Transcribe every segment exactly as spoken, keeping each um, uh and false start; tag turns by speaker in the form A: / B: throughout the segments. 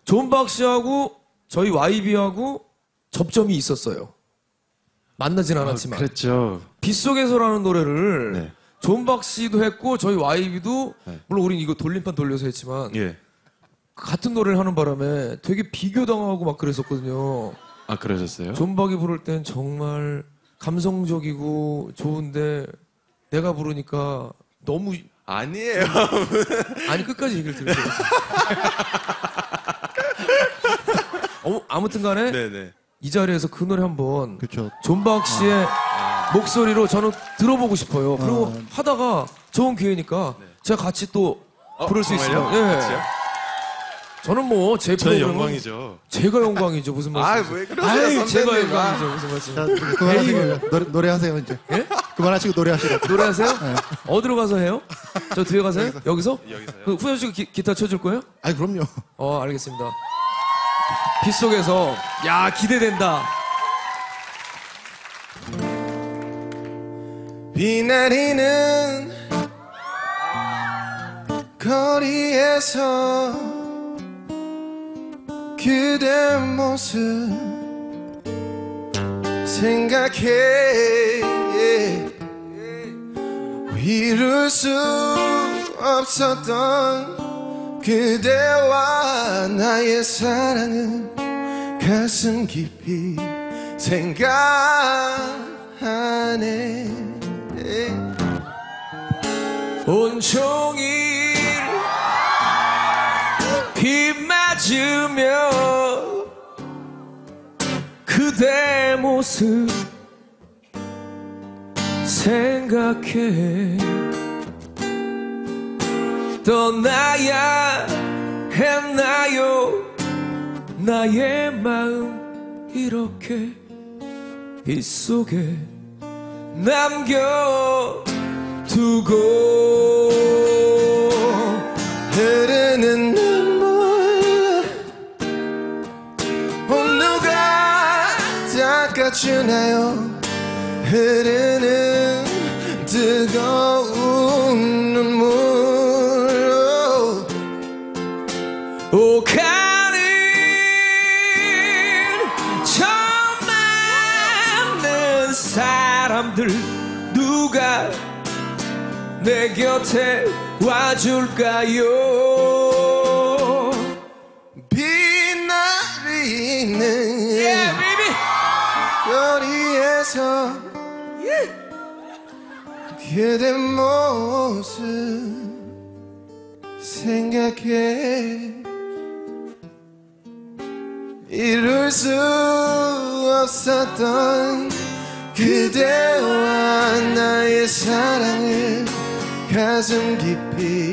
A: 존박 씨하고 저희 와이비하고 접점이 있었어요. 만나진 않았지만.
B: 아, 그랬죠.
A: 빗속에서라는 노래를
B: 네.
A: 존박 씨도 했고 저희 와이비도
B: 네.
A: 물론 우린 이거 돌림판 돌려서 했지만
B: 예.
A: 같은 노래를 하는 바람에 되게 비교당하고 막 그랬었거든요.
B: 아, 그러셨어요?
A: 존박이 부를 땐 정말 감성적이고 좋은데 내가 부르니까 너무
B: 아니에요.
A: 아니 끝까지 얘기를 들을게요. 어, 아무튼 간에
B: 네네.
A: 이 자리에서 그 노래 한번
C: 그렇죠.
A: 존박 씨의
B: 아.
A: 목소리로 저는 들어보고 싶어요. 그리고
C: 어.
A: 하다가 좋은 기회니까 제가 같이 또
B: 어,
A: 부를 수
B: 정말요?
A: 있으면 예.
B: 같이요?
A: 저는 뭐 제
B: 저는
A: 프로그램은
B: 영광이죠.
A: 제가 영광이죠. 무슨 말씀?
B: 아, 왜 그러세요,
A: 아이, 제가
B: 선배님.
A: 영광이죠. 무슨 말씀?
C: 자, 그만하시고 노래, 노래하세요 이제.
A: 예?
C: 그만하시고 노래하시라고.
A: 노래하세요? 어디로 가서 해요? 저 뒤에 가서 해요? 여기서?
B: 여기서요.
A: 그 후현 씨가 기, 기타 쳐줄 거예요?
C: 아니 그럼요.
A: 어, 알겠습니다. 빗속에서 야 기대된다.
D: 비 내리는 거리에서 그대 모습 생각해 이룰 수 없었던 그대와 나의 사랑은 가슴 깊이 생각하네.
A: 온종일 비 맞으며 그대 모습 생각해 떠나야 했나요 나의 마음 이렇게 빗속에 남겨두고
D: 흐르는 눈물 어, 누가 닦아주나요 흐르는 뜨거운 눈물
A: 오가는 처음 만난 사람들 누가 내 곁에 와줄까요
D: 비 내리는
A: yeah, baby.
D: 거리에서
A: yeah.
D: 그대 모습 생각해 이룰 수 없었던 그대와 나의 사랑을 가슴 깊이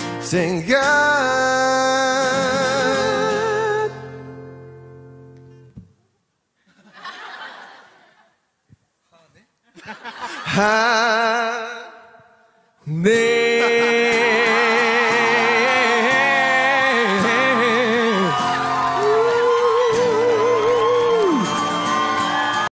D: 생각 하